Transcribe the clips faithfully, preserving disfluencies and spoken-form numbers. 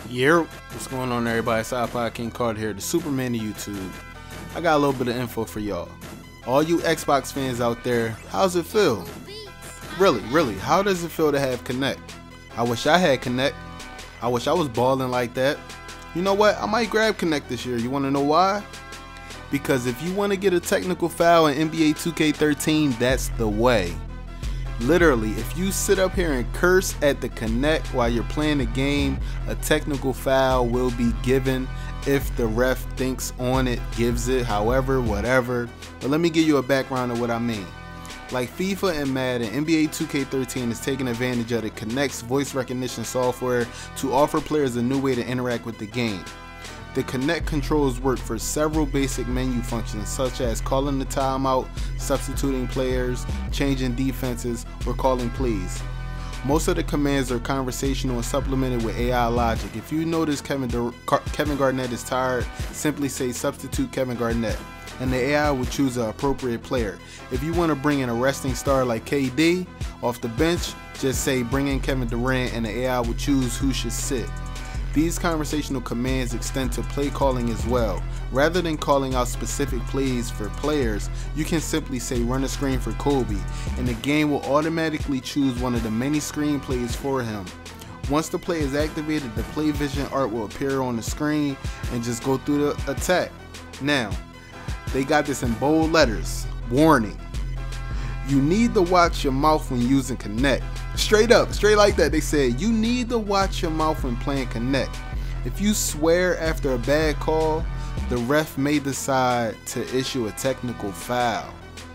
Yeah, what's going on, everybody? It's iPodKingCarter here, the Superman of YouTube. I got a little bit of info for y'all. All you Xbox fans out there, how's it feel? Really, really, how does it feel to have Kinect? I wish I had Kinect. I wish I was balling like that. You know what? I might grab Kinect this year. You want to know why? Because if you want to get a technical foul in N B A two K thirteen, that's the way. Literally, if you sit up here and curse at the Kinect while you're playing the game, a technical foul will be given if the ref thinks on it, gives it, however, whatever. But let me give you a background of what I mean. Like FIFA and Madden, N B A two K thirteen is taking advantage of the Kinect's voice recognition software to offer players a new way to interact with the game. The Kinect controls work for several basic menu functions such as calling the timeout, substituting players, changing defenses, or calling plays. Most of the commands are conversational and supplemented with A I logic. If you notice Kevin, De Kevin Garnett is tired, simply say substitute Kevin Garnett, and the A I will choose an appropriate player. If you want to bring in a resting star like K D off the bench, just say bring in Kevin Durant and the A I will choose who should sit. These conversational commands extend to play calling as well. Rather than calling out specific plays for players, you can simply say run a screen for Kobe, and the game will automatically choose one of the many screen plays for him. Once the play is activated, the play vision art will appear on the screen and just go through the attack. Now, they got this in bold letters. Warning. You need to watch your mouth when using Kinect. Straight up, straight like that. They said you need to watch your mouth when playing Kinect. If you swear after a bad call, the ref may decide to issue a technical foul.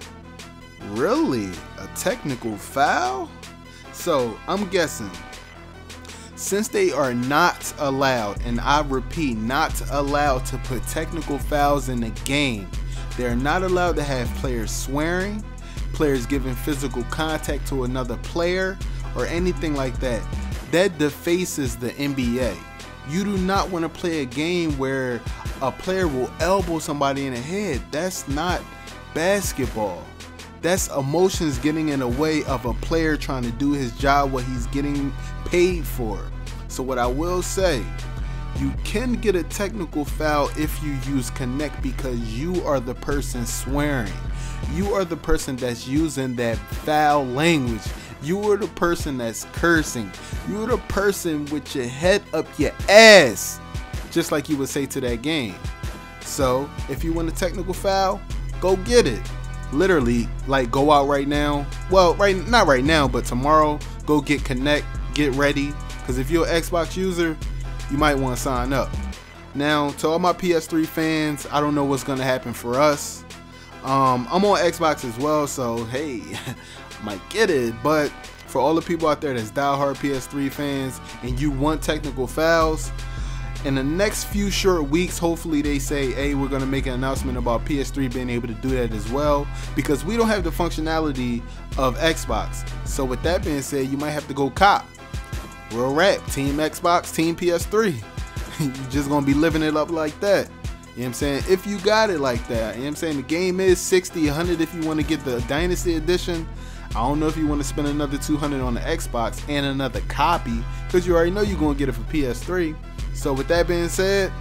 Really? A technical foul? So I'm guessing, since they are not allowed, and I repeat, not allowed to put technical fouls in the game, they're not allowed to have players swearing, players giving physical contact to another player, or anything like that. That defaces the N B A. You do not want to play a game where a player will elbow somebody in the head. That's not basketball. That's emotions getting in the way of a player trying to do his job, what he's getting paid for. So what I will say, you can get a technical foul if you use Kinect because you are the person swearing. You are the person that's using that foul language. You are the person that's cursing. You are the person with your head up your ass, just like you would say to that game. So if you want a technical foul, go get it. Literally, like, go out right now. Well, right, not right now, but tomorrow, go get Kinect, get ready. Because if you're an Xbox user, you might want to sign up. Now, to all my P S three fans, I don't know what's going to happen for us. Um, I'm on Xbox as well, so hey, might get it. But for all the people out there that's diehard P S three fans and you want technical fouls, in the next few short weeks, hopefully they say, hey, we're going to make an announcement about P S three being able to do that as well, because we don't have the functionality of Xbox. So with that being said, you might have to go cop. Real rap, Team Xbox, Team P S three. You're just going to be living it up like that. You know what I'm saying? If you got it like that, you know what I'm saying? The game is sixty, a hundred if you want to get the Dynasty Edition. I don't know if you want to spend another two hundred on the Xbox and another copy, because you already know you're going to get it for P S three. So with that being said,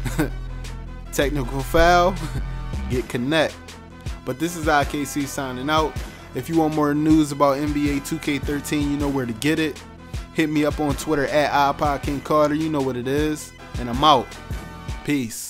technical foul, get Kinect. But this is I K C signing out. If you want more news about N B A two K thirteen, you know where to get it. Hit me up on Twitter at iPodKingCarter. You know what it is. And I'm out. Peace.